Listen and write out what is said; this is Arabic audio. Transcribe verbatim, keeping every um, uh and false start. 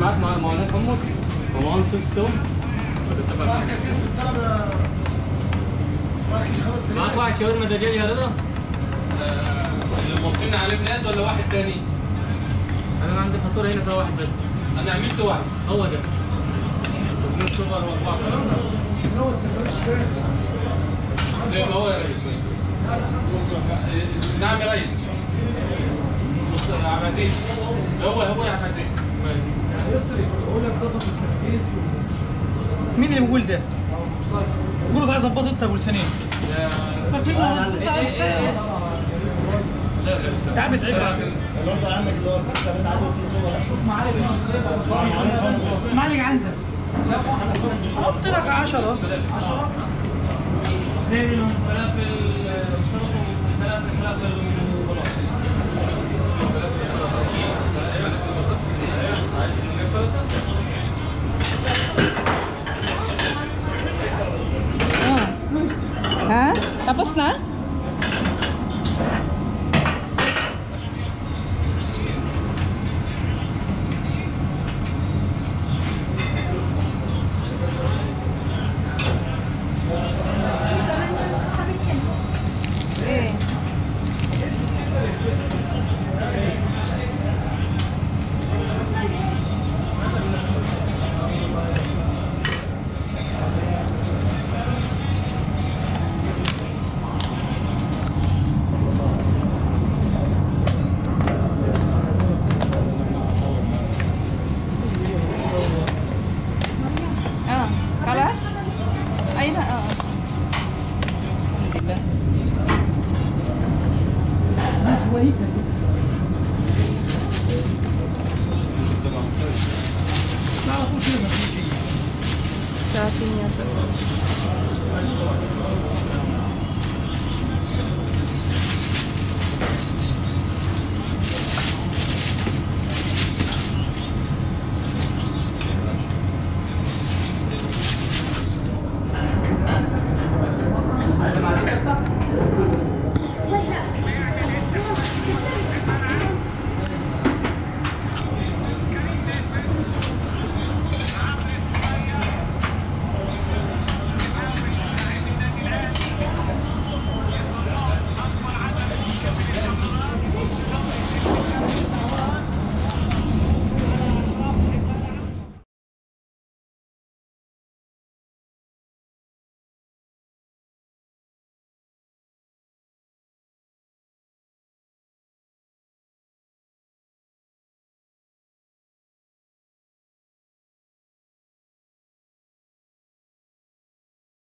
معاك معاك حمص ومعاك صوص توم معاك واحد شاورما دجاج يا رضا؟ اللي موصينا عليه بلاد ولا واحد تاني؟ انا عندي فاتوره هنا فيها واحد بس. انا عملت واحد. هو ده. نص سوبر واربعه. زود سندوتش تاني. زي ما هو يا ريس. نعم يا ريس. عبد العزيز. هو هو يا عبد العزيز. يسري بقول لك ظبط السرفيس. مين اللي بيقول ده؟ بيقولوا ده ظبطه انت ابو لسانين. اسمك مين؟ انت عندك شيء؟ يا عم تعب. الوضع عندك اللي هو الخمسه عدد في صور. شوف معالج ازاي. معالج عندك. حط لك عشرة. عشرة. اثنين فلافل ثلاثة فلافل Ha? Tapos na? Eh. Oh, kalas? Ayun na, oo. Diba? Sa atin yata.